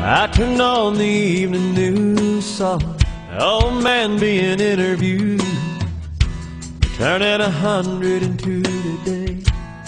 I turned on the evening news, saw an old man being interviewed, turning 102 today.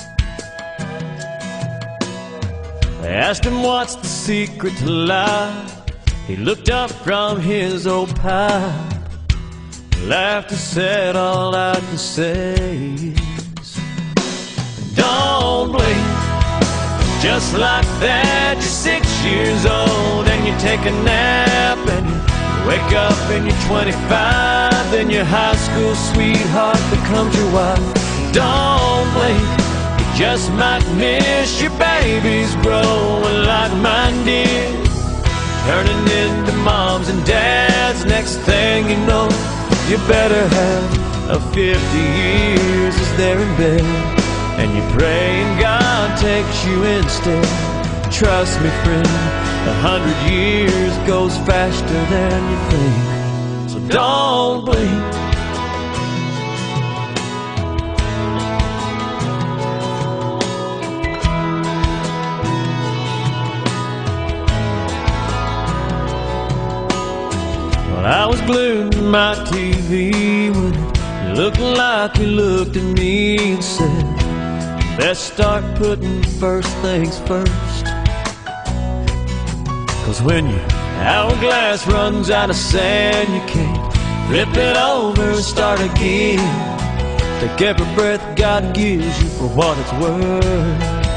They asked him what's the secret to life. He looked up from his old pipe, laughed and said, all I can say is, don't blink. Just like that, you're 6 years old and you take a nap, and you wake up and you're 25, then your high school sweetheart becomes your wife. Don't blink, you just might miss your babies growing like mine did, turning into moms and dads. Next thing you know, you better have 50 years as they're in bed, and you're praying God takes you instead. Trust me, friend, 100 years goes faster than you think, so don't blink. Well, I was glued to my TV when it looked like you looked at me and said, best start putting first things first. 'Cause when your hourglass runs out of sand, you can't flip it over and start again. Take every breath God gives you for what it's worth.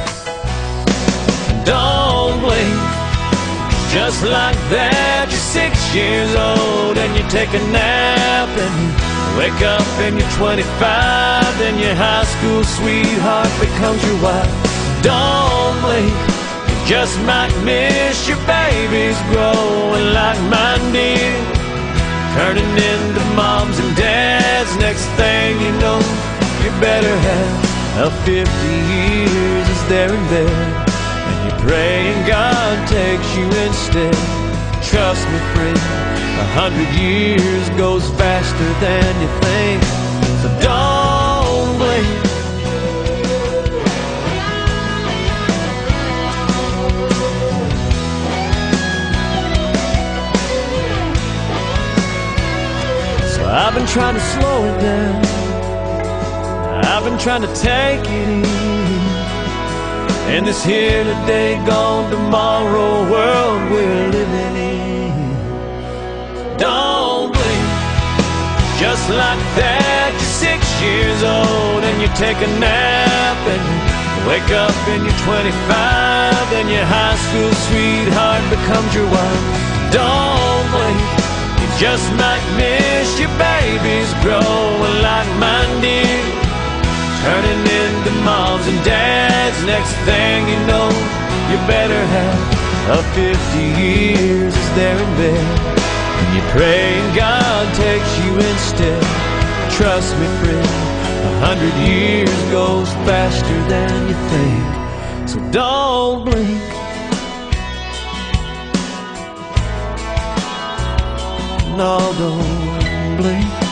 Don't blink. Just like that, you're 6 years old and you take a nap, and you wake up and you're 25, then your high school sweetheart becomes your wife. Don't blink, you just might miss your babies growing like mine did, turning into moms and dads. Next thing you know, you better have 50 years as they're in bed, and you're praying God takes you instead. Trust me, friend, 100 years goes faster than you think, so don't blink. So I've been trying to slow it down, I've been trying to take it easy, in this here today, gone tomorrow world we're living in. Don't blink. Just like that, you're 6 years old and you take a nap, and you wake up and you're 25, then your high school sweetheart becomes your wife. Don't blink. You just might miss your babies growing like mine did, turning into moms and dads. Next thing you know, you better have 50 years as they're in bed, and you're praying God takes you instead. Trust me, friend, 100 years goes faster than you think, so don't blink. No, don't blink.